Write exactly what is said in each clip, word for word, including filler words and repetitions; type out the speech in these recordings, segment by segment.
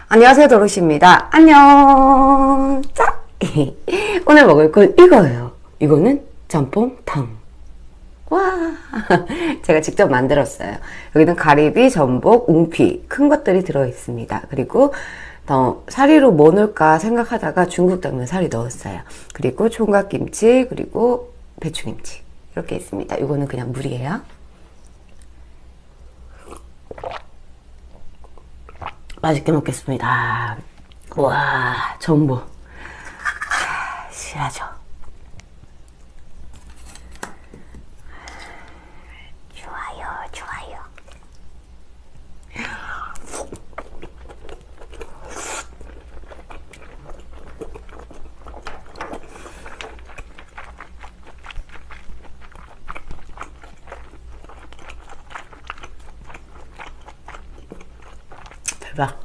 안녕하세요, 도로시입니다. 안녕. 짜. 오늘 먹을 건 이거예요. 이거는 짬뽕탕. 와, 제가 직접 만들었어요. 여기는 가리비, 전복, 웅피 큰 것들이 들어있습니다. 그리고 어, 사리로 뭐 넣을까 생각하다가 중국 당면 사리 넣었어요. 그리고 총각김치, 그리고 배추김치 이렇게 있습니다. 이거는 그냥 물이에요. 맛있게 먹겠습니다. 와, 전복 실하죠. 좋아요, 좋아요. 대박.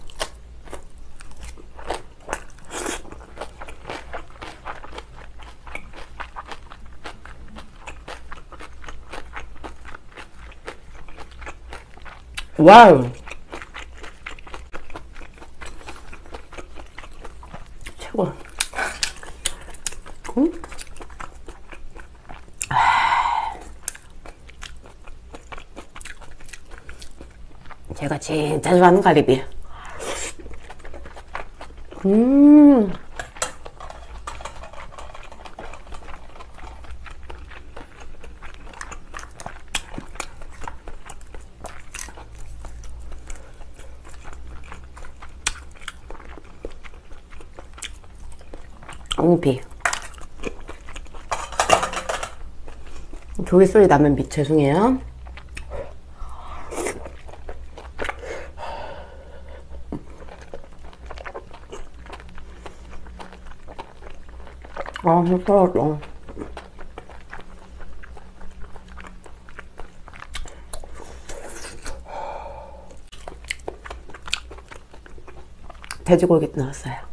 와우. 최고. 응? 제가 진짜 좋아하는 가리비. 음. 옹피. 조개 소리 나면 미, 죄송해요. 아, 힘들었어. 돼지고기도 넣었어요.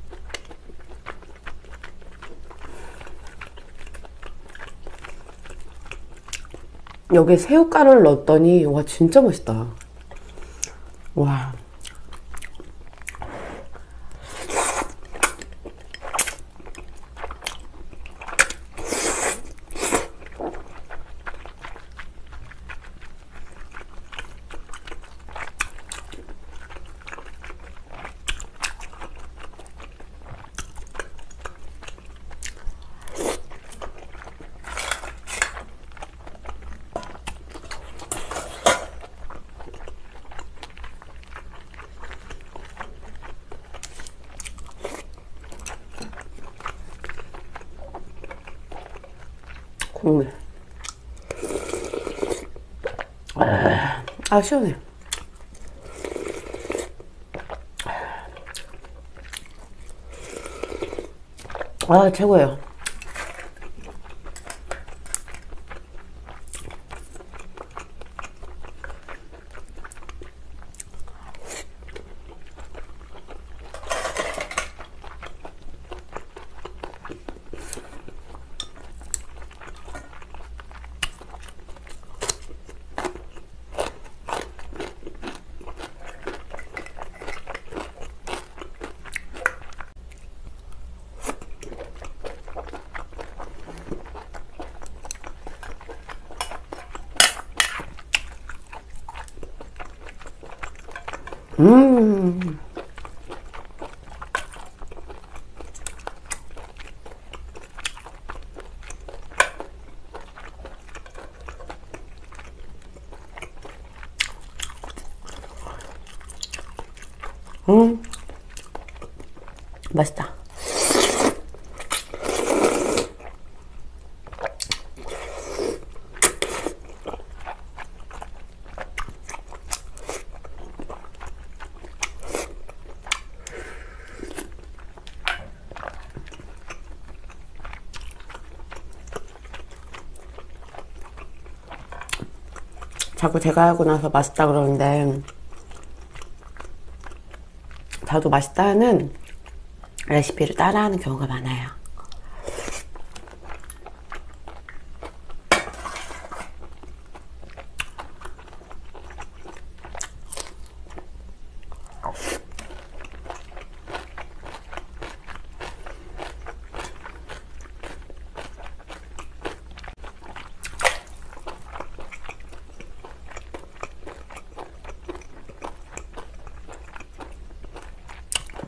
여기 새우가루를 넣었더니 와 진짜 맛있다. 와. 국물. 아, 시원해. 아, 최고예요. 음. 음. 맛있다. 자꾸 제가 하고 나서 맛있다 그러는데 저도 맛있다는 레시피를 따라하는 경우가 많아요.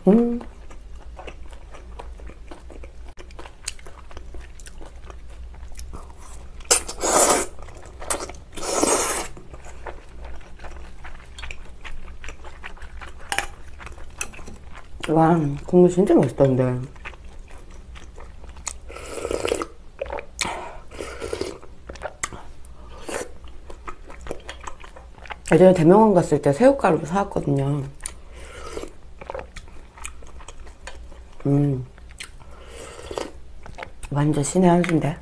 음. 와, 국물 진짜 맛있던데. 예전에 대명원 갔을 때 새우가루를 사왔거든요. 음, 완전 신의 한 수인데.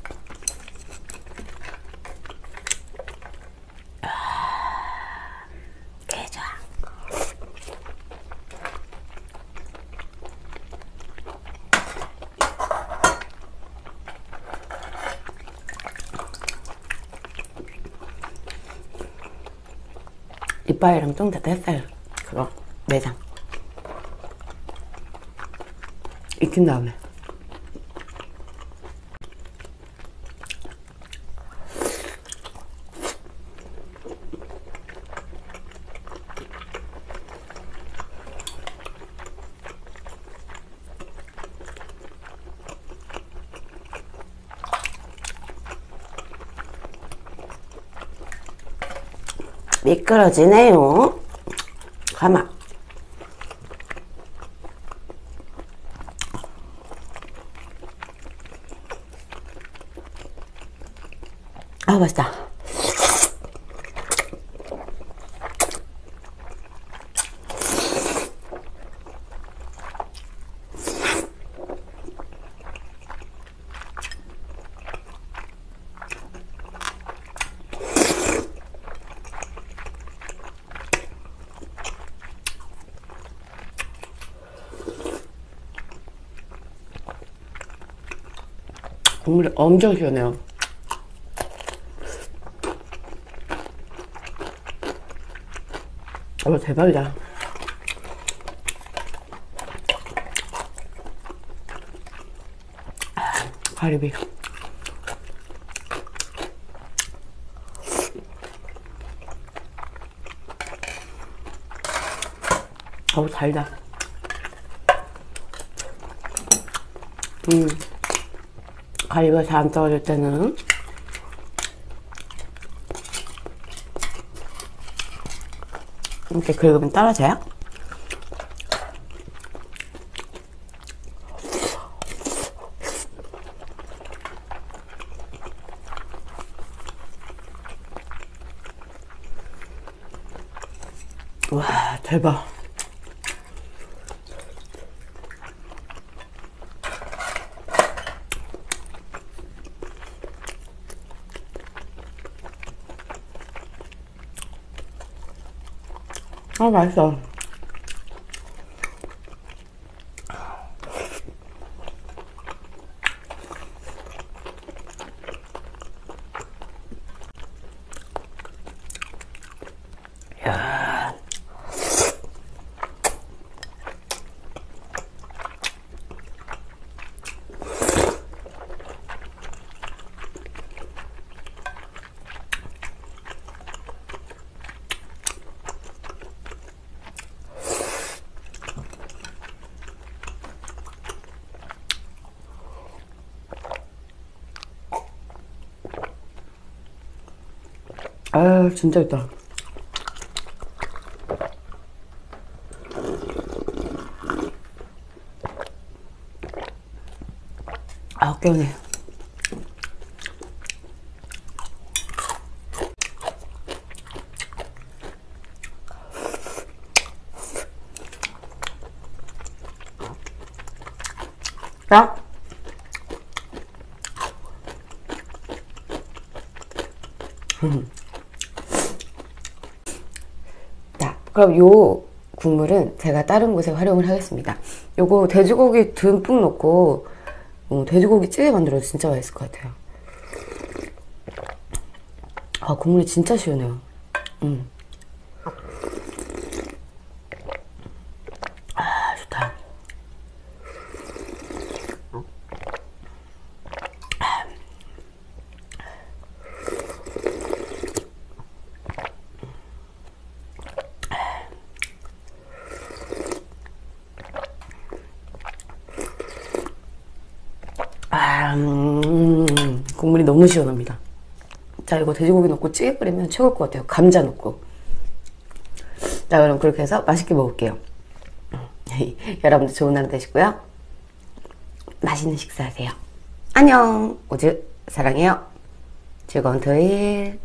개 좋아. 이빨이랑 좀 다 뗐어요. 그거 내장 익힌 다음에. 미끄러지네요. 가마. 아, 맛있다. 국물이 엄청 시원해요. 어, 대박이다. 가리비. 어우, 달다. 음, 가리비가 잘 안 떨어질 때는 이렇게 긁으면 떨어져요. 와, 대박. 아, 맛있어. 야. 아, 진짜 있다. 아, 깨우네. 자, 자, 그럼 요 국물은 제가 다른 곳에 활용을 하겠습니다. 요거 돼지고기 듬뿍 넣고 어, 돼지고기 찌개 만들어도 진짜 맛있을 것 같아요. 아, 국물이 진짜 시원해요. 음. 아, 좋다. 바람이 너무 시원합니다. 자, 이거 돼지고기 넣고 찌개 끓이면 최고일 것 같아요. 감자 넣고. 자, 그럼 그렇게 해서 맛있게 먹을게요. 여러분들 좋은 하루 되시고요. 맛있는 식사하세요. 안녕. 오즈 사랑해요. 즐거운 토요일.